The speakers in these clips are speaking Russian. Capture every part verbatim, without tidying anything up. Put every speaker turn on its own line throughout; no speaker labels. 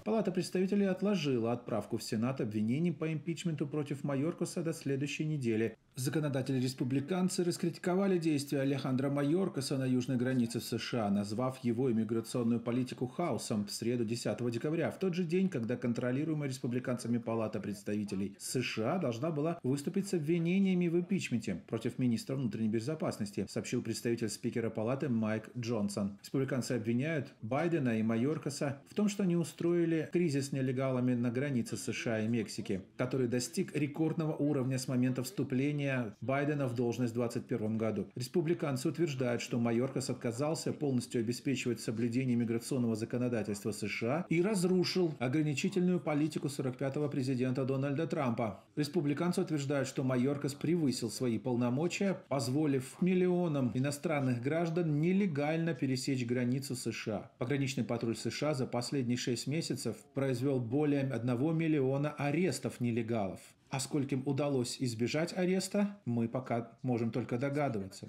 Палата представителей отложила отправку в Сенат обвинений по импичменту против Майоркаса до следующей недели. Законодатели-республиканцы раскритиковали действия Алехандро Майоркаса на южной границе в США, назвав его иммиграционную политику хаосом в среду десятого декабря, в тот же день, когда контролируемая республиканцами Палата представителей США должна была выступить с обвинениями в импичменте против министра внутренней безопасности, сообщил представитель спикера Палаты Майк Джонсон. Республиканцы обвиняют Байдена и Майоркаса в том, что они устроили кризис с нелегалами на границе США и Мексики, который достиг рекордного уровня с момента вступления Байдена в должность в две тысячи двадцать первом году. Республиканцы утверждают, что Майоркас отказался полностью обеспечивать соблюдение миграционного законодательства США и разрушил ограничительную политику сорок пятого президента Дональда Трампа. Республиканцы утверждают, что Майоркас превысил свои полномочия, позволив миллионам иностранных граждан нелегально пересечь границу США. Пограничный патруль США за последние шесть месяцев произвел более одного миллиона арестов нелегалов. А скольким удалось избежать ареста, мы пока можем только догадываться.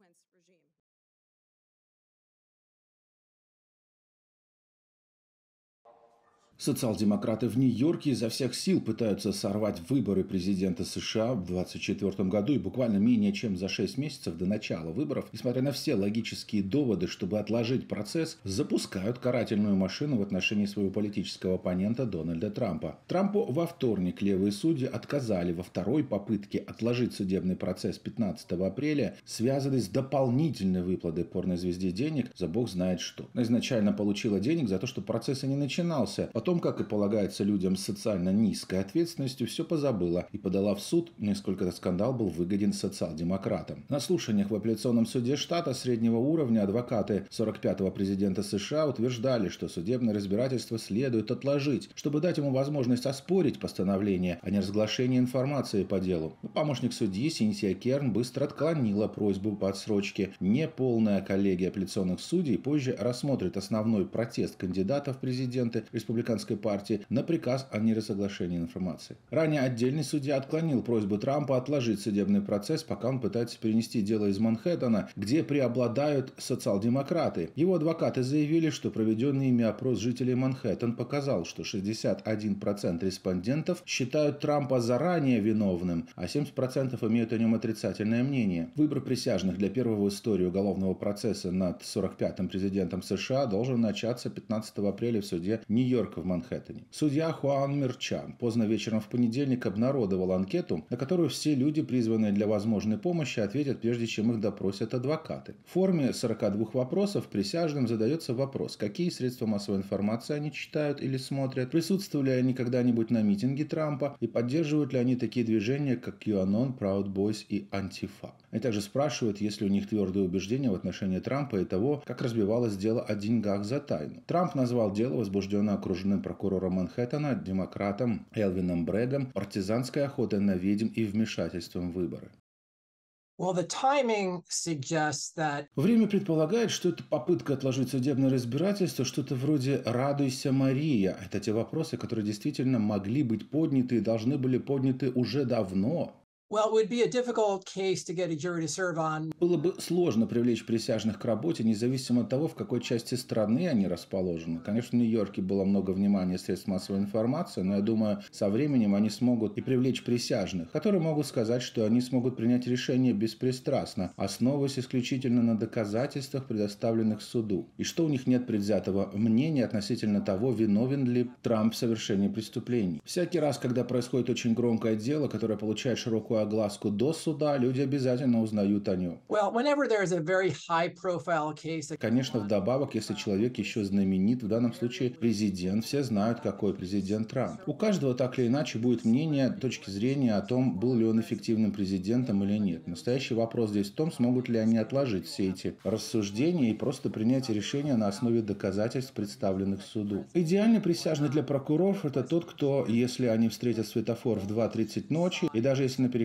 Социал-демократы в Нью-Йорке изо всех сил пытаются сорвать выборы президента США в две тысячи двадцать четвёртом году, и буквально менее чем за шесть месяцев до начала выборов, несмотря на все логические доводы, чтобы отложить процесс, запускают карательную машину в отношении своего политического оппонента Дональда Трампа. Трампу во вторник левые судьи отказали во второй попытке отложить судебный процесс пятнадцатого апреля, связанный с дополнительной выплатой порнозвезде денег за бог знает что. Она изначально получила денег за то, что процесс и не начинался. Потом, как и полагается людям с социально низкой ответственностью, все позабыла и подала в суд, насколько этот скандал был выгоден социал-демократам. На слушаниях в апелляционном суде штата среднего уровня адвокаты сорок пятого президента США утверждали, что судебное разбирательство следует отложить, чтобы дать ему возможность оспорить постановление о неразглашении информации по делу. Помощник судьи Синтия Керн быстро отклонила просьбу по отсрочке. Неполная коллегия апелляционных судей позже рассмотрит основной протест кандидата в президенты республиканской партии на приказ о неразглашении информации. Ранее отдельный судья отклонил просьбу Трампа отложить судебный процесс, пока он пытается перенести дело из Манхэттена, где преобладают социал-демократы. Его адвокаты заявили, что проведенный ими опрос жителей Манхэттен показал, что шестьдесят один процент респондентов считают Трампа заранее виновным, а семьдесят процентов имеют о нем отрицательное мнение. Выбор присяжных для первого в истории уголовного процесса над сорок пятым президентом США должен начаться пятнадцатого апреля в суде Нью-Йорка в Манхэттене. Судья Хуан Мерчан поздно вечером в понедельник обнародовал анкету, на которую все люди, призванные для возможной помощи, ответят, прежде чем их допросят адвокаты. В форме сорока двух вопросов присяжным задается вопрос, какие средства массовой информации они читают или смотрят, присутствовали ли они когда-нибудь на митинге Трампа и поддерживают ли они такие движения, как QAnon, Proud Boys и Антифа. Они также спрашивают, есть ли у них твердые убеждения в отношении Трампа и того, как разбивалось дело о деньгах за тайну. Трамп назвал дело, возбужденное окружным прокурором Манхэттена, демократом Элвином Брэггом, партизанской охотой на ведьм и вмешательством в выборы.
Well, the timing suggests that...
Время предполагает, что это попытка отложить судебное разбирательство, что-то вроде «Радуйся, Мария». Это те вопросы, которые действительно могли быть подняты и должны были подняты уже давно.
Well, it would be a difficult case to get a jury to serve on.
Было бы сложно привлечь присяжных к работе, независимо от того, в какой части страны они расположены. Конечно, в Нью-Йорке было много внимания средств массовой информации, но я думаю, со временем они смогут и привлечь присяжных, которые могут сказать, что они смогут принять решение беспристрастно, основываясь исключительно на доказательствах, предоставленных суду, и что у них нет предвзятого мнения относительно того, виновен ли Трамп в совершении преступлений. Всякий раз, когда происходит очень громкое дело, которое получает широкую огласку до суда, люди обязательно узнают о нем.
Well, whenever there is a very high-profile case...
Конечно, вдобавок, если человек еще знаменит, в данном случае президент, все знают, какой президент Трамп. У каждого так или иначе будет мнение, точки зрения о том, был ли он эффективным президентом или нет. Настоящий вопрос здесь в том, смогут ли они отложить все эти рассуждения и просто принять решение на основе доказательств, представленных суду. Идеальный присяжный для прокуроров – это тот, кто, если они встретят светофор в два тридцать ночи, и даже если на перекрестке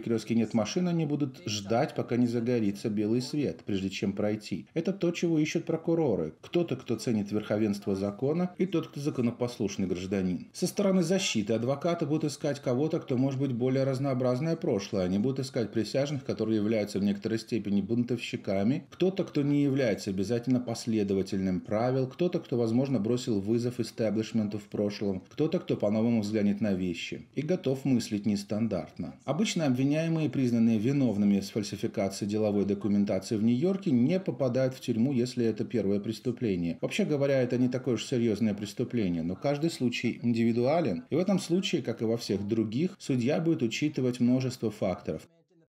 перекрестке нет машин, они будут ждать, пока не загорится белый свет, прежде чем пройти. Это то, чего ищут прокуроры. Кто-то, кто ценит верховенство закона, и тот, кто законопослушный гражданин. Со стороны защиты адвокаты будут искать кого-то, кто может быть более разнообразное прошлое. Они будут искать присяжных, которые являются в некоторой степени бунтовщиками. Кто-то, кто не является обязательно последовательным правил. Кто-то, кто, возможно, бросил вызов истеблишменту в прошлом. Кто-то, кто по-новому взглянет на вещи и готов мыслить нестандартно. Обычно обвиняемые, признанные виновными в фальсификации деловой документации в Нью-Йорке, не попадают в тюрьму, если это первое преступление. Вообще говоря, это не такое уж серьезное преступление, но каждый случай индивидуален, и в этом случае, как и во всех других, судья будет учитывать множество факторов.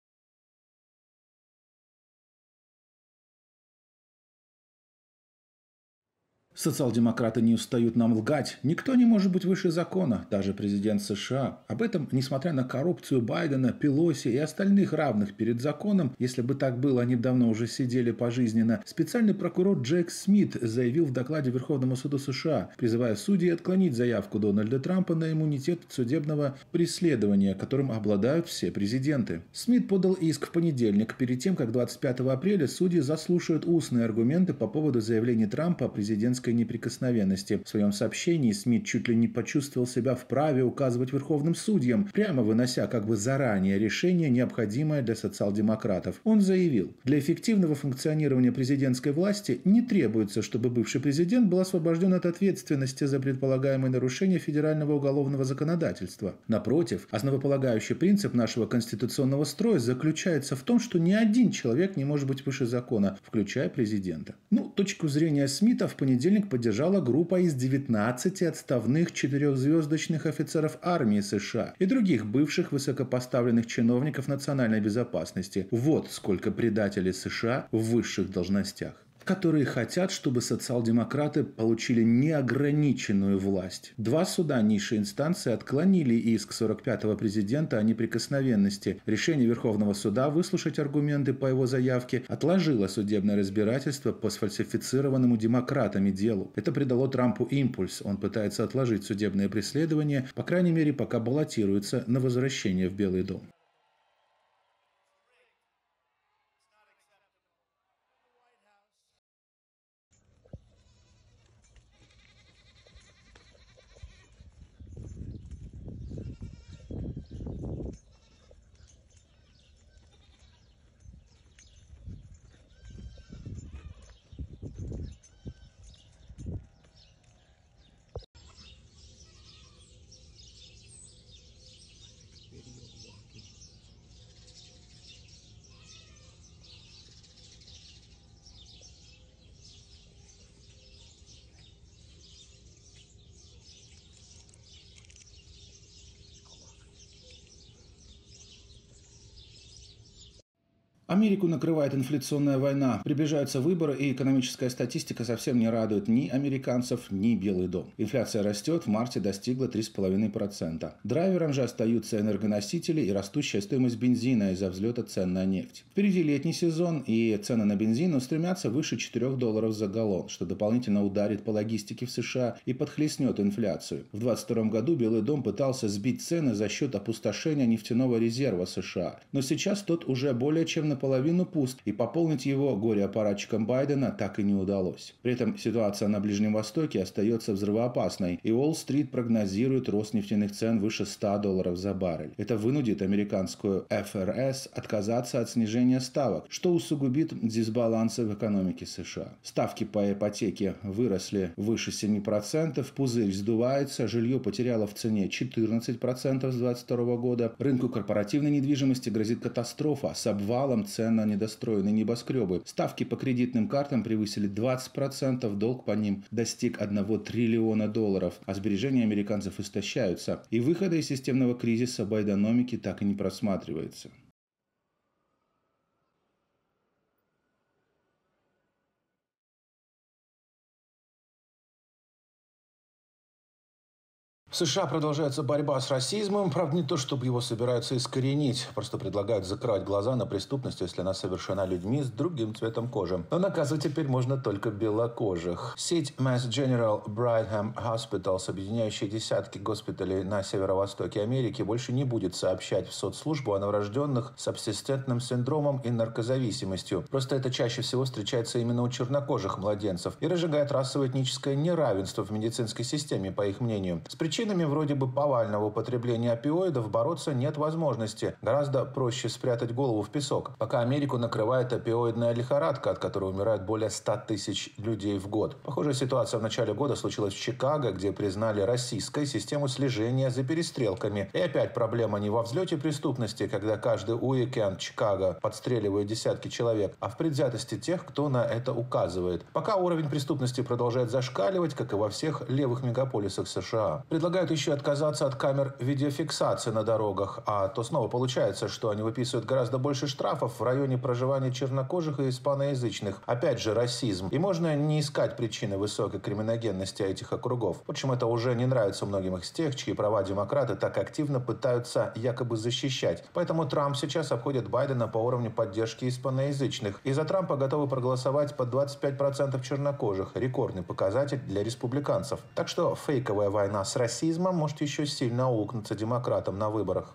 Социал-демократы не устают нам лгать. Никто не может быть выше закона, даже президент США. Об этом, несмотря на коррупцию Байдена, Пелоси и остальных равных перед законом, если бы так было, они бы давно уже сидели пожизненно, специальный прокурор Джек Смит заявил в докладе Верховному суду США, призывая судей отклонить заявку Дональда Трампа на иммунитет от судебного преследования, которым обладают все президенты. Смит подал иск в понедельник, перед тем, как двадцать пятого апреля судьи заслушают устные аргументы по поводу заявления Трампа о президентской неприкосновенности. В своем сообщении Смит чуть ли не почувствовал себя вправе указывать верховным судьям, прямо вынося как бы заранее решение, необходимое для социал-демократов. Он заявил: для эффективного функционирования президентской власти не требуется, чтобы бывший президент был освобожден от ответственности за предполагаемое нарушение федерального уголовного законодательства. Напротив, основополагающий принцип нашего конституционного строя заключается в том, что ни один человек не может быть выше закона, включая президента. Ну, точку зрения Смита в понедельник поддержала группа из девятнадцати отставных четырехзвездочных офицеров армии США и других бывших высокопоставленных чиновников национальной безопасности. Вот сколько предателей США в высших должностях, которые хотят, чтобы социал-демократы получили неограниченную власть. Два суда низшей инстанции отклонили иск сорок пятого президента о неприкосновенности. Решение Верховного суда выслушать аргументы по его заявке отложило судебное разбирательство по сфальсифицированному демократами делу. Это придало Трампу импульс. Он пытается отложить судебное преследование, по крайней мере, пока баллотируется на возвращение в Белый дом. Америку накрывает инфляционная война, приближаются выборы, и экономическая статистика совсем не радует ни американцев, ни Белый дом. Инфляция растет, в марте достигла три целых пять десятых процента. Драйвером же остаются энергоносители и растущая стоимость бензина из-за взлета цен на нефть. Впереди летний сезон, и цены на бензин устремятся выше четырёх долларов за галлон, что дополнительно ударит по логистике в США и подхлестнет инфляцию. В две тысячи двадцать втором году Белый дом пытался сбить цены за счет опустошения нефтяного резерва США, но сейчас тот уже более чем на наполовину пуст, и пополнить его горе-аппаратчикам Байдена так и не удалось. При этом ситуация на Ближнем Востоке остается взрывоопасной, и Уолл-стрит прогнозирует рост нефтяных цен выше ста долларов за баррель. Это вынудит американскую эф эр эс отказаться от снижения ставок, что усугубит дисбалансы в экономике США. Ставки по ипотеке выросли выше семи процентов, пузырь сдувается, жилье потеряло в цене четырнадцать процентов с две тысячи двадцать второго года, рынку корпоративной недвижимости грозит катастрофа с обвалом цен на недостроенные небоскребы. Ставки по кредитным картам превысили двадцать процентов, долг по ним достиг одного триллиона долларов, а сбережения американцев истощаются, и выхода из системного кризиса байденомики так и не просматривается. В США продолжается борьба с расизмом. Правда, не то, чтобы его собираются искоренить. Просто предлагают закрывать глаза на преступность, если она совершена людьми с другим цветом кожи. Но наказывать теперь можно только белокожих. Сеть Mass General Brigham Hospitals, объединяющая десятки госпиталей на северо-востоке Америки, больше не будет сообщать в соцслужбу о новорожденных с абсистентным синдромом и наркозависимостью. Просто это чаще всего встречается именно у чернокожих младенцев и разжигает расово-этническое неравенство в медицинской системе, по их мнению. С причинами вроде бы повального употребления опиоидов бороться нет возможности. Гораздо проще спрятать голову в песок. Пока Америку накрывает опиоидная лихорадка, от которой умирают более ста тысяч людей в год. Похожая ситуация в начале года случилась в Чикаго, где признали российской систему слежения за перестрелками. И опять проблема не во взлете преступности, когда каждый уикенд Чикаго подстреливают десятки человек, а в предвзятости тех, кто на это указывает. Пока уровень преступности продолжает зашкаливать, как и во всех левых мегаполисах США. Предлагают еще отказаться от камер видеофиксации на дорогах, а то снова получается, что они выписывают гораздо больше штрафов в районе проживания чернокожих и испаноязычных. Опять же, расизм. И можно не искать причины высокой криминогенности этих округов. Впрочем, это уже не нравится многим из тех, чьи права демократы так активно пытаются якобы защищать. Поэтому Трамп сейчас обходит Байдена по уровню поддержки испаноязычных. И за Трампа готовы проголосовать под двадцать пять процентов чернокожих. Рекордный показатель для республиканцев. Так что фейковая война с расизмом может еще сильно аукнуться демократам на выборах.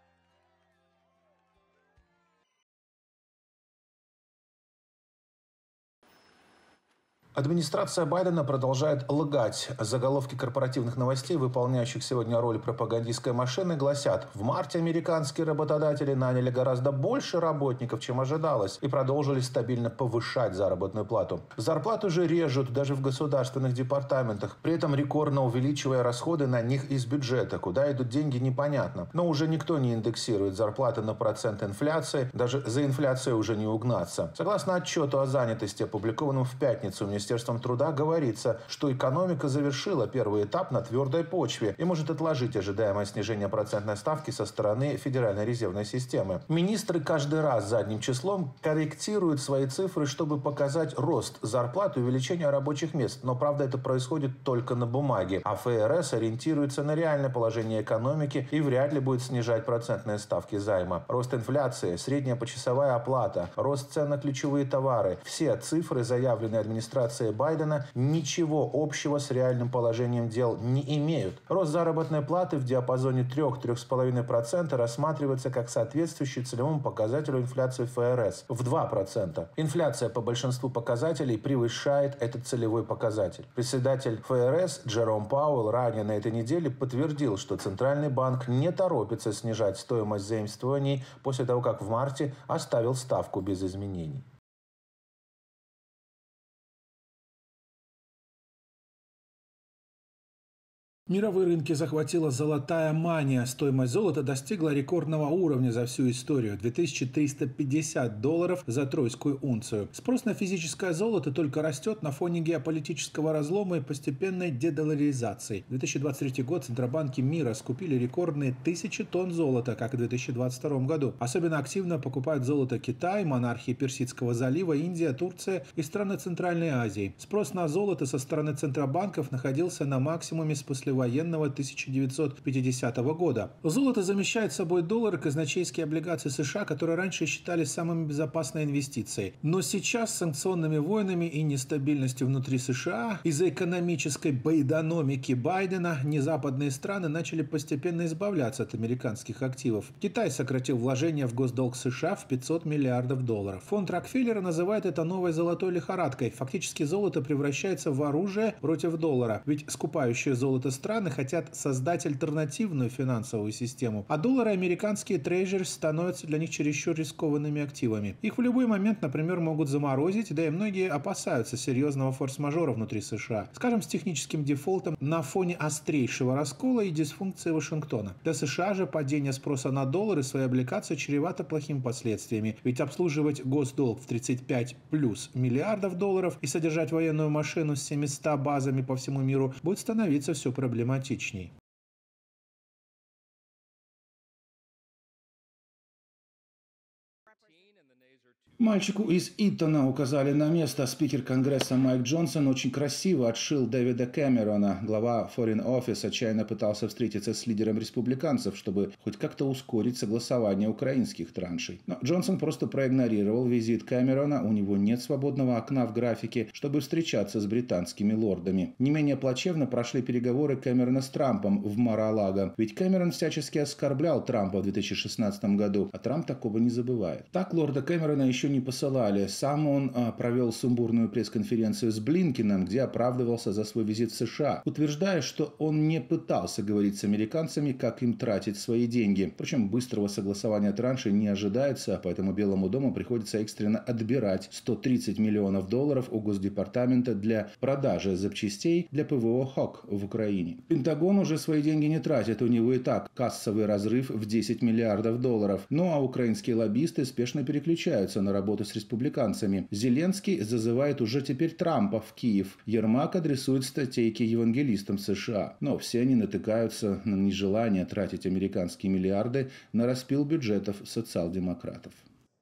Администрация Байдена продолжает лгать. Заголовки корпоративных новостей, выполняющих сегодня роль пропагандистской машины, гласят: в марте американские работодатели наняли гораздо больше работников, чем ожидалось, и продолжили стабильно повышать заработную плату. Зарплату же режут даже в государственных департаментах, при этом рекордно увеличивая расходы на них из бюджета. Куда идут деньги, непонятно. Но уже никто не индексирует зарплаты на процент инфляции, даже за инфляцией уже не угнаться. Согласно отчету о занятости, опубликованному в пятницу Министерством труда, говорится, что экономика завершила первый этап на твердой почве и может отложить ожидаемое снижение процентной ставки со стороны Федеральной резервной системы. Министры каждый раз задним числом корректируют свои цифры, чтобы показать рост зарплат и увеличение рабочих мест. Но, правда, это происходит только на бумаге. А ФРС ориентируется на реальное положение экономики и вряд ли будет снижать процентные ставки займа. Рост инфляции, средняя почасовая оплата, рост цен на ключевые товары. Все цифры, заявленные администрацией Байдена, ничего общего с реальным положением дел не имеют. Рост заработной платы в диапазоне три-три с половиной процента рассматривается как соответствующий целевому показателю инфляции ФРС в два процента. Инфляция по большинству показателей превышает этот целевой показатель. Председатель ФРС Джером Пауэлл ранее на этой неделе подтвердил, что Центральный банк не торопится снижать стоимость заимствований после того, как в марте оставил ставку без изменений.
Мировые рынки захватила золотая мания. Стоимость золота достигла рекордного уровня за всю историю – две тысячи триста пятьдесят долларов за тройскую унцию. Спрос на физическое золото только растет на фоне геополитического разлома и постепенной дедоларизации. В две тысячи двадцать третий год центробанки мира скупили рекордные тысячи тонн золота, как и в две тысячи двадцать втором году. Особенно активно покупают золото Китай, монархии Персидского залива, Индия, Турция и страны Центральной Азии. Спрос на золото со стороны центробанков находился на максимуме с послевоенного тысяча девятьсот пятидесятого года. Золото замещает собой доллары, казначейские облигации США, которые раньше считались самыми безопасной инвестицией. Но сейчас с санкционными войнами и нестабильностью внутри США из-за экономической байдономики Байдена незападные страны начали постепенно избавляться от американских активов. Китай сократил вложения в госдолг США в пятьсот миллиардов долларов. Фонд Рокфеллера называет это новой золотой лихорадкой. Фактически золото превращается в оружие против доллара. Ведь скупающие золото страны хотят создать альтернативную финансовую систему, а доллары американские трежеры становятся для них чересчур рискованными активами. Их в любой момент, например, могут заморозить, да и многие опасаются серьезного форс-мажора внутри США. Скажем, с техническим дефолтом на фоне острейшего раскола и дисфункции Вашингтона. Для США же падение спроса на доллары и свои облигации чревато плохими последствиями. Ведь обслуживать госдолг в тридцать пять плюс миллиардов долларов и содержать военную машину с семьюстами базами по всему миру будет становиться все проблематичнее. Проблематичней.
Мальчику из Итона указали на место. Спикер Конгресса Майк Джонсон очень красиво отшил Дэвида Кэмерона. Глава Foreign Office отчаянно пытался встретиться с лидером республиканцев, чтобы хоть как-то ускорить согласование украинских траншей. Но Джонсон просто проигнорировал визит Кэмерона. У него нет свободного окна в графике, чтобы встречаться с британскими лордами. Не менее плачевно прошли переговоры Кэмерона с Трампом в Мар-а-Лаго. Ведь Кэмерон всячески оскорблял Трампа в две тысячи шестнадцатом году, а Трамп такого не забывает. Так лорда Кэмерона еще не посылали. Сам он а, провел сумбурную пресс-конференцию с Блинкеном, где оправдывался за свой визит в США, утверждая, что он не пытался говорить с американцами, как им тратить свои деньги. Причем быстрого согласования траншей не ожидается, поэтому Белому дому приходится экстренно отбирать сто тридцать миллионов долларов у Госдепартамента для продажи запчастей для ПВО «Хок» в Украине. Пентагон уже свои деньги не тратит, у него и так кассовый разрыв в десять миллиардов долларов. Ну а украинские лоббисты спешно переключаются на работу с республиканцами. Зеленский зазывает уже теперь Трампа в Киев. Ермак адресует статейки евангелистам США. Но все они натыкаются на нежелание тратить американские миллиарды на распил бюджетов социал-демократов.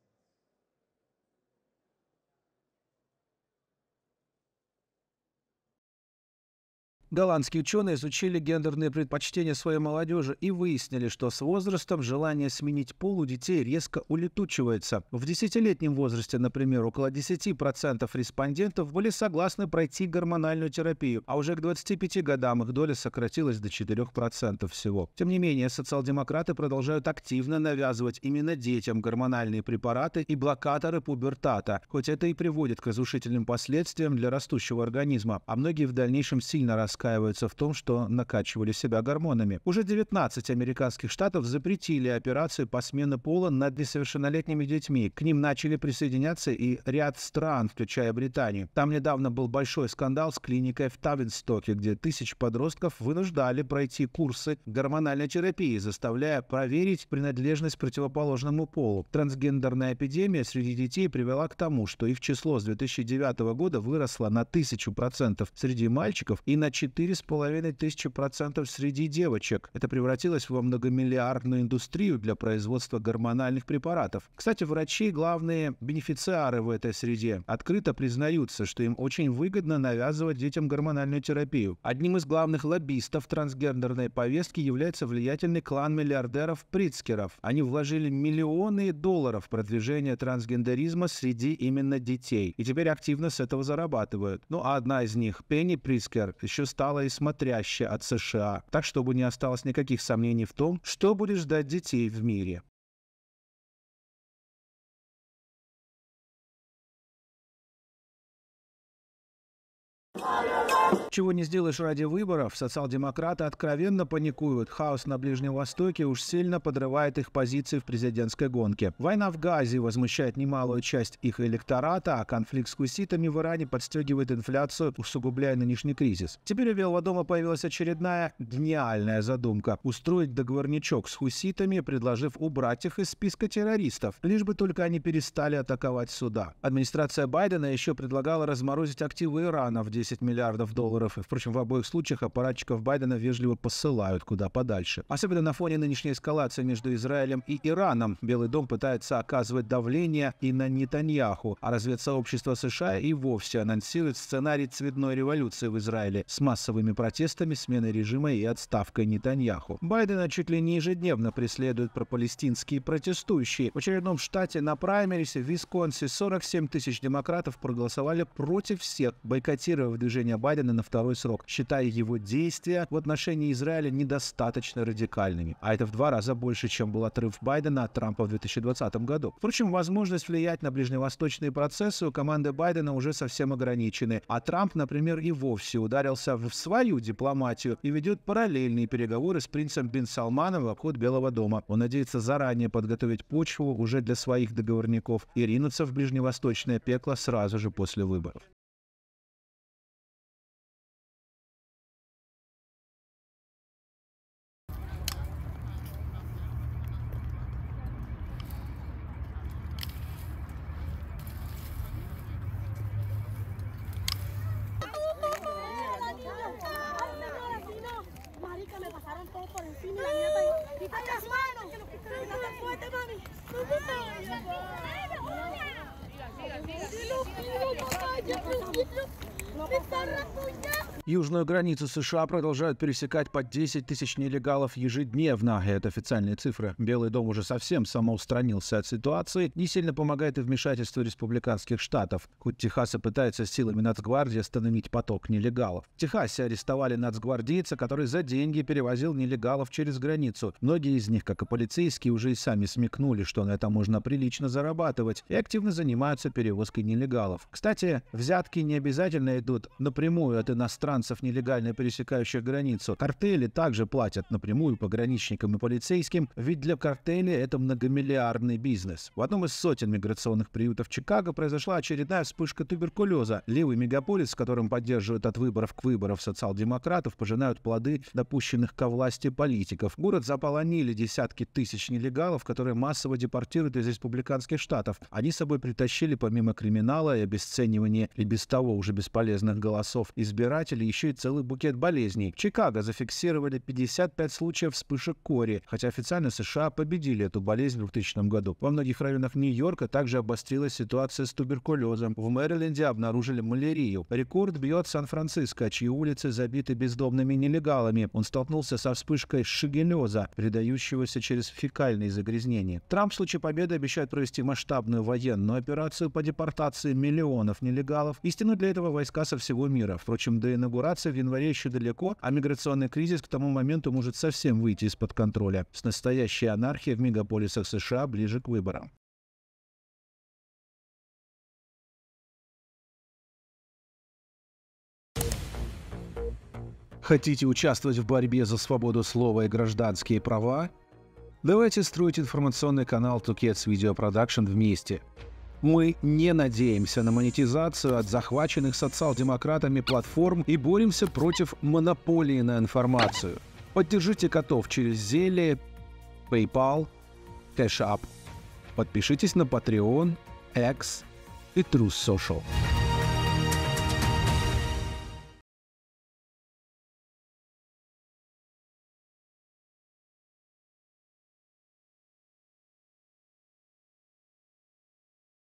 Голландские ученые изучили гендерные предпочтения своей молодежи и выяснили, что с возрастом желание сменить пол у детей резко улетучивается. В десятилетнем возрасте, например, около десять процентов респондентов были согласны пройти гормональную терапию, а уже к двадцати пяти годам их доля сократилась до четырёх процентов всего. Тем не менее, социал-демократы продолжают активно навязывать именно детям гормональные препараты и блокаторы пубертата, хоть это и приводит к разрушительным последствиям для растущего организма, а многие в дальнейшем сильно раскаиваются раскаиваются в том, что накачивали себя гормонами. Уже девятнадцать американских штатов запретили операцию по смене пола над несовершеннолетними детьми. К ним начали присоединяться и ряд стран, включая Британию. Там недавно был большой скандал с клиникой в Тавинстоке, где тысячи подростков вынуждали пройти курсы гормональной терапии, заставляя проверить принадлежность к противоположному полу. Трансгендерная эпидемия среди детей привела к тому, что их число с две тысячи девятого года выросло на тысячу процентов среди мальчиков и на четыре с половиной тысячи процентов среди девочек. Это превратилось во многомиллиардную индустрию для производства гормональных препаратов. Кстати, врачи, главные бенефициары в этой среде, открыто признаются, что им очень выгодно навязывать детям гормональную терапию. Одним из главных лоббистов трансгендерной повестки является влиятельный клан миллиардеров Прицкеров. Они вложили миллионы долларов в продвижение трансгендеризма среди именно детей. И теперь активно с этого зарабатывают. Ну а одна из них, Пенни Прицкер, еще стала и смотрящая от США. Так, чтобы не осталось никаких сомнений в том, что будет ждать детей в мире. Чего не сделаешь ради выборов, социал-демократы откровенно паникуют. Хаос на Ближнем Востоке уж сильно подрывает их позиции в президентской гонке. Война в Газе возмущает немалую часть их электората, а конфликт с хуситами в Иране подстегивает инфляцию, усугубляя нынешний кризис. Теперь у Белого дома появилась очередная гениальная задумка – устроить договорничок с хуситами, предложив убрать их из списка террористов, лишь бы только они перестали атаковать суда. Администрация Байдена еще предлагала разморозить активы Ирана в десять миллиардов долларов. И, впрочем, в обоих случаях аппаратчиков Байдена вежливо посылают куда подальше. Особенно на фоне нынешней эскалации между Израилем и Ираном. Белый дом пытается оказывать давление и на Нетаньяху, а разведсообщество США и вовсе анонсирует сценарий цветной революции в Израиле с массовыми протестами, сменой режима и отставкой Нетаньяху. Байдена чуть ли не ежедневно преследуют пропалестинские протестующие. В очередном штате на праймерисе в Висконсине сорок семь тысяч демократов проголосовали против всех, бойкотировав движение Байдена на второй срок, считая его действия в отношении Израиля недостаточно радикальными. А это в два раза больше, чем был отрыв Байдена от Трампа в две тысячи двадцатом году. Впрочем, возможность влиять на ближневосточные процессы у команды Байдена уже совсем ограничены. А Трамп, например, и вовсе ударился в свою дипломатию и ведет параллельные переговоры с принцем Бин Салманом в обход Белого дома. Он надеется заранее подготовить почву уже для своих договорников и ринуться в ближневосточное пекло сразу же после выборов.
¡Quítate las manos! ¡Quítate fuerte, mami!
Южную границу США продолжают пересекать по десять тысяч нелегалов ежедневно. Это официальные цифры. Белый дом уже совсем самоустранился от ситуации. Не сильно помогает и вмешательство республиканских штатов. Хоть Техас и пытается силами Нацгвардии остановить поток нелегалов. В Техасе арестовали нацгвардейца, который за деньги перевозил нелегалов через границу. Многие из них, как и полицейские, уже и сами смекнули, что на этом можно прилично зарабатывать, и активно занимаются перевозкой нелегалов. Кстати, взятки не обязательно идут напрямую от иностранцев, нелегально пересекающих границу. Картели также платят напрямую пограничникам и полицейским, ведь для картелей это многомиллиардный бизнес. В одном из сотен миграционных приютов Чикаго произошла очередная вспышка туберкулеза. Левый мегаполис, с которым поддерживают от выборов к выборам социал-демократов, пожинают плоды допущенных ко власти политиков. Город заполонили десятки тысяч нелегалов, которые массово депортируют из республиканских штатов. Они с собой притащили, помимо криминала и обесценивания и без того уже бесполезных голосов избирателей, еще и целый букет болезней. В Чикаго зафиксировали пятьдесят пять случаев вспышек кори, хотя официально США победили эту болезнь в двухтысячном году. Во многих районах Нью-Йорка также обострилась ситуация с туберкулезом. В Мэриленде обнаружили малярию. Рекорд бьет Сан-Франциско, чьи улицы забиты бездомными нелегалами. Он столкнулся со вспышкой шигеллеза, передающегося через фекальные загрязнения. Трамп в случае победы обещает провести масштабную военную операцию по депортации миллионов нелегалов и стянуть для этого войска со всего мира. Впрочем, до инаугурации в январе еще далеко, а миграционный кризис к тому моменту может совсем выйти из-под контроля. С настоящей анархией в мегаполисах США ближе к выборам. Хотите участвовать в борьбе за свободу слова и гражданские права? Давайте строить информационный канал Two Cats Video Production вместе. Мы не надеемся на монетизацию от захваченных социал-демократами платформ и боремся против монополии на информацию. Поддержите котов через Зеле, PayPal, Cash App. Подпишитесь на Patreon, X и Truth Social.